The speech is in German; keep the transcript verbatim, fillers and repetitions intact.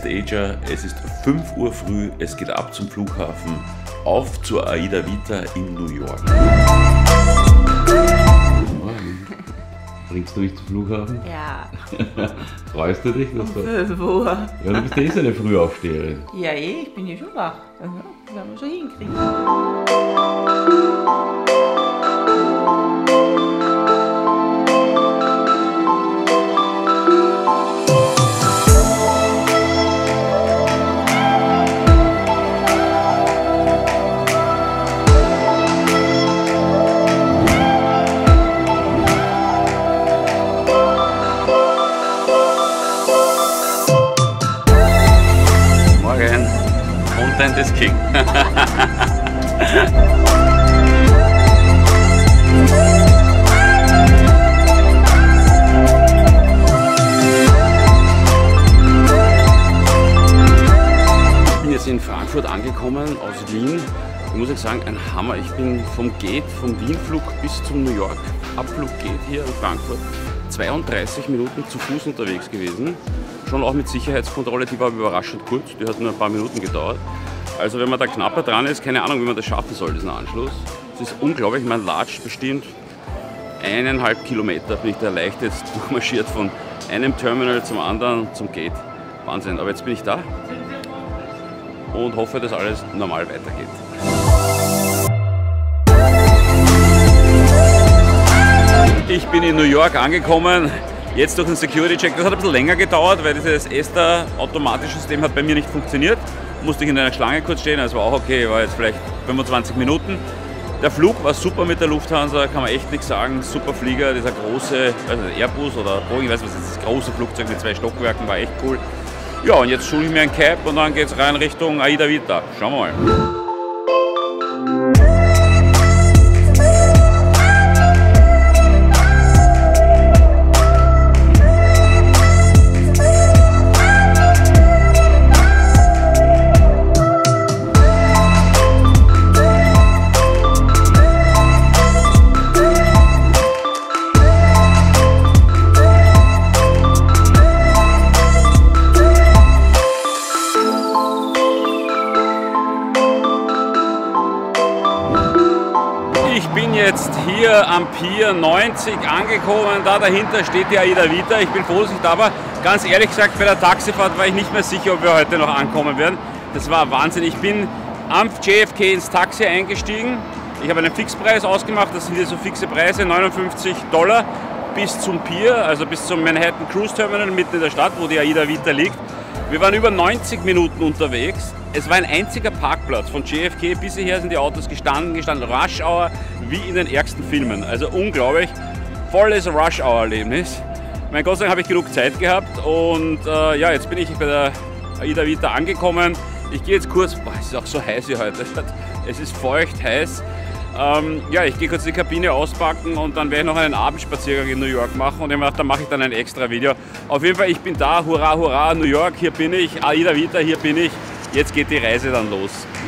Stager, es ist fünf Uhr früh, es geht ab zum Flughafen, auf zur AIDA Vita in New York. Bringst du mich zum Flughafen? Ja. Freust du dich? Dass um fünf Uhr. Ja, du bist eh so eine Frühaufsteherin. Ja, eh, ich bin ja schon wach. Also, das werden wir schon hinkriegen. Content is King. Ich bin jetzt in Frankfurt angekommen aus Wien. Ich muss euch sagen, ein Hammer. Ich bin vom Gate, vom Wien-Flug bis zum New York Abflug Gate hier in Frankfurt zweiunddreißig Minuten zu Fuß unterwegs gewesen. Schon auch mit Sicherheitskontrolle, die war überraschend kurz, die hat nur ein paar Minuten gedauert. Also wenn man da knapper dran ist, keine Ahnung, wie man das schaffen soll, diesen Anschluss. Es ist unglaublich, mein Latsch bestimmt eineinhalb Kilometer, bin ich da leicht jetzt durchmarschiert von einem Terminal zum anderen, zum Gate. Wahnsinn, aber jetzt bin ich da und hoffe, dass alles normal weitergeht. Ich bin in New York angekommen. Jetzt durch den Security-Check, das hat ein bisschen länger gedauert, weil dieses ESTA-automatische System hat bei mir nicht funktioniert. Musste ich in einer Schlange kurz stehen, das war auch okay, war jetzt vielleicht fünfundzwanzig Minuten. Der Flug war super mit der Lufthansa, kann man echt nichts sagen. Super Flieger, dieser große, also Airbus oder Boeing, ich weiß was, das große Flugzeug mit zwei Stockwerken, war echt cool. Ja, und jetzt schule ich mir ein Cab und dann geht es rein Richtung AIDA Vita. Schauen wir mal. Ich bin jetzt hier am Pier neunzig angekommen, da dahinter steht die AIDA Vita. Ich bin froh, dass ich da war. Ganz ehrlich gesagt, bei der Taxifahrt war ich nicht mehr sicher, ob wir heute noch ankommen werden. Das war Wahnsinn. Ich bin am J F K ins Taxi eingestiegen. Ich habe einen Fixpreis ausgemacht, das sind hier so fixe Preise, neunundfünfzig Dollar bis zum Pier, also bis zum Manhattan Cruise Terminal mitten in der Stadt, wo die AIDA Vita liegt. Wir waren über neunzig Minuten unterwegs. Es war ein einziger Parkplatz. Von J F K bis hierher sind die Autos gestanden, gestanden Rush Hour, wie in den ärgsten Filmen. Also unglaublich, volles Rush Hour Erlebnis. Mein Gott sei Dank habe ich genug Zeit gehabt und äh, ja, jetzt bin ich bei der AIDA Vita angekommen. Ich gehe jetzt kurz, boah, es ist auch so heiß hier heute, es ist feucht, heiß. Ähm, ja, ich gehe kurz die Kabine auspacken und dann werde ich noch einen Abendspaziergang in New York machen und ich mache, dann mache ich dann ein extra Video. Auf jeden Fall, ich bin da, hurra, hurra, New York, hier bin ich, AIDA Vita, hier bin ich. Jetzt geht die Reise dann los.